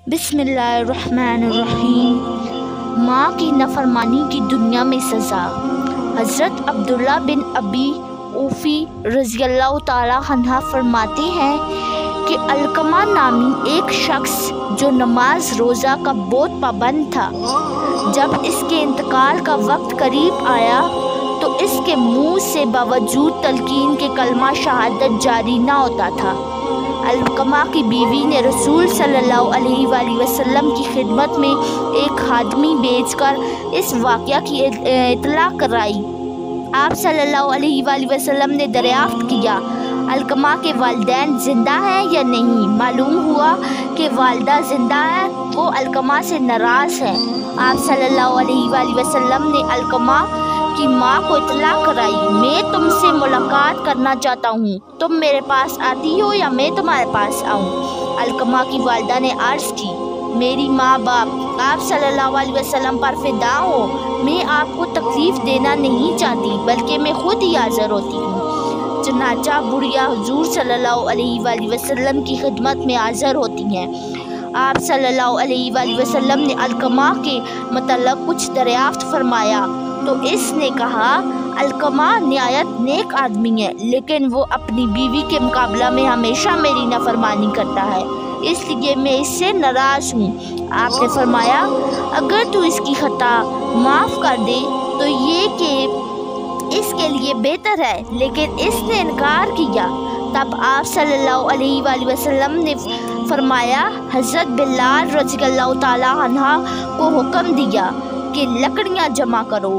बिस्मिल्लाहिर्रहमानिर्रहीम। माँ की नाफरमानी की दुनिया में सज़ा। हज़रत अब्दुल्ला बिन अबी औफ़ी रज़ियल्लाहु ताला अन्हा फरमाते हैं कि अलकमा नामी एक शख्स जो नमाज रोज़ा का बहुत पाबंद था, जब इसके इंतकाल का वक्त करीब आया तो इसके मुँह से बावजूद तलकीन के कलमा शहादत जारी ना होता था। अलकमा की बीवी ने रसूल सल्लल्लाहु अलैहि वसल्लम की खिदमत में एक खादमी भेजकर इस वाक़या की इत्तला कराई। आप सल्लल्लाहु अलैहि वसल्लम ने दरियाफ्त किया, अलकमा के वालिदैन ज़िंदा हैं या नहीं। मालूम हुआ कि वालिदा ज़िंदा है, वो अलकमा से नाराज़ है। आप सल्लल्लाहु अलैहि वसल्लम ने अलकमा की माँ को इत्तला कराई, मैं तुमसे मुलाकात करना चाहता हूँ, तुम मेरे पास आती हो या मैं तुम्हारे पास आऊँ। अलकमा की वालिदा ने अर्ज़ की, मेरी माँ बाप आप सल्लल्लाहु अलैहि वसल्लम पर फ़िदा हो, मैं आपको तकलीफ़ देना नहीं चाहती, बल्कि मैं खुद ही हाज़िर होती हूँ। चनाचा बुढ़िया हुजूर सल्लल्लाहु अलैहि वसल्लम की खिदमत में हाज़िर होती हैं। आप सल्लल्लाहु अलैहि वसल्लम ने अलकमा के मतलब कुछ दरियाफ्त फरमाया तो इसने कहा, अलकमा निहायत नेक आदमी है, लेकिन वो अपनी बीवी के मुकाबला में हमेशा मेरी नाफरमानी करता है, इसलिए मैं इससे नाराज़ हूँ। आपने फरमाया, अगर तू इसकी खता माफ़ कर दे तो ये कि इसके लिए बेहतर है, लेकिन इसने इनकार किया। तब आप सल्लल्लाहु अलैहि वसल्लम ने फरमाया, हज़रत बिलाल रज़ियल्लाहु ताला अन्हा को हुक्म दिया कि लकड़ियाँ जमा करो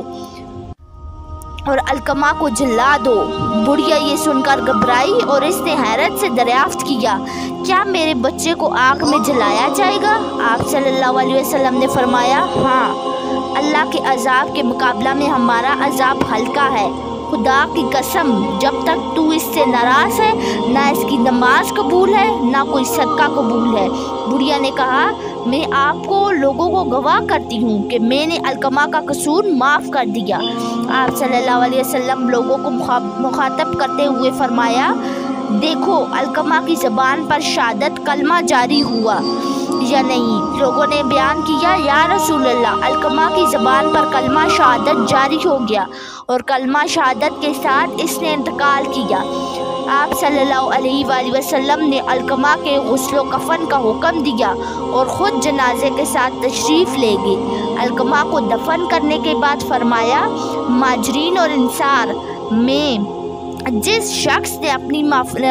और अलकमा को जला दो। बुढ़िया ये सुनकर घबराई और इसने हैरत से दरियाफ्त किया, क्या मेरे बच्चे को आग में जलाया जाएगा? आप सल्लल्लाहु अलैहि वसल्लम ने फरमाया, हाँ, अल्लाह के अज़ाब के मुकाबला में हमारा अज़ाब हल्का है। खुदा की कसम, जब तक तू इससे नाराज़ है, ना इसकी नमाज कबूल है, ना कोई सदका कबूल है। बुढ़िया ने कहा, मैं आपको लोगों को गवाह करती हूँ कि मैंने अलकमा का कसूर माफ़ कर दिया। आप सल्लल्लाहु अलैहि वसल्लम लोगों को मुखातब करते हुए फरमाया, देखो अलकमा की ज़बान पर शहादत कलमा जारी हुआ या नहीं। लोगों ने बयान किया, या रसूल अल्लाह, अलकमा की ज़बान पर कलमा शहादत जारी हो गया और कलमा शहादत के साथ इसने इंतकाल किया। आप सल्लल्लाहु अलैहि वसल्लम ने अलकमा के गुस्ल कफन का हुक्म दिया और ख़ुद जनाजे के साथ तशरीफ़ ले गए। अलकमा को दफन करने के बाद फरमाया, माजरीन और इंसार में जिस शख्स ने अपनी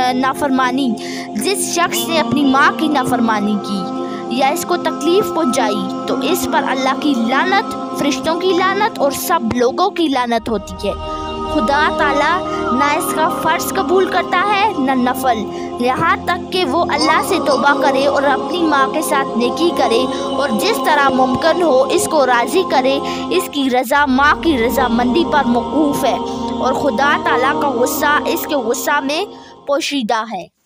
माँ की नाफरमानी की या इसको तकलीफ़ पहुँचाई तो इस पर अल्लाह की लानत, फरिश्तों की लानत और सब लोगों की लानत होती है। खुदा ताला ना इसका फ़र्ज़ कबूल करता है न नफल, यहाँ तक कि वो अल्लाह से तौबा करे और अपनी माँ के साथ नेकी करे और जिस तरह मुमकिन हो इसको राज़ी करे। इसकी रज़ा माँ की रज़ामंदी पर मौकूफ़ है और खुदा ताला का गुस्सा इसके गुस्सा में पोशीदा है।